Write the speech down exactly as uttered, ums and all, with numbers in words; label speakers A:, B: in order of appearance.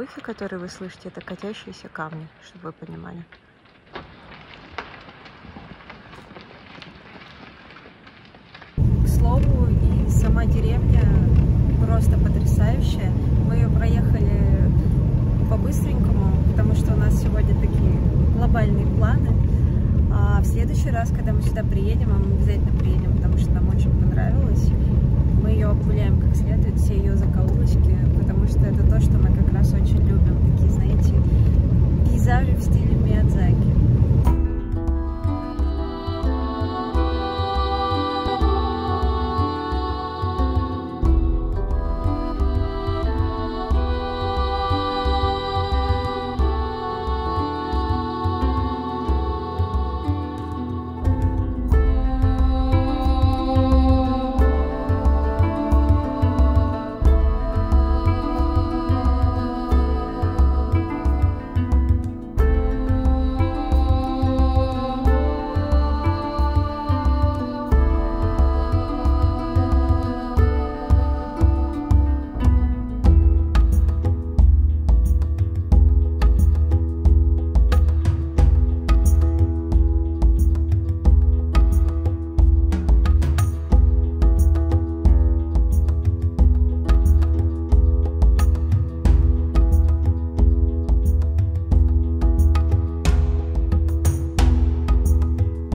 A: шорохи, которые вы слышите, это катящиеся камни, чтобы вы понимали. К слову, и сама деревня просто потрясающая. Мы ее проехали по-быстренькому, потому что у нас сегодня такие глобальные планы. А в следующий раз, когда мы сюда приедем, а мы обязательно приедем, потому что нам очень понравилось, мы ее обгуляем как следует, все ее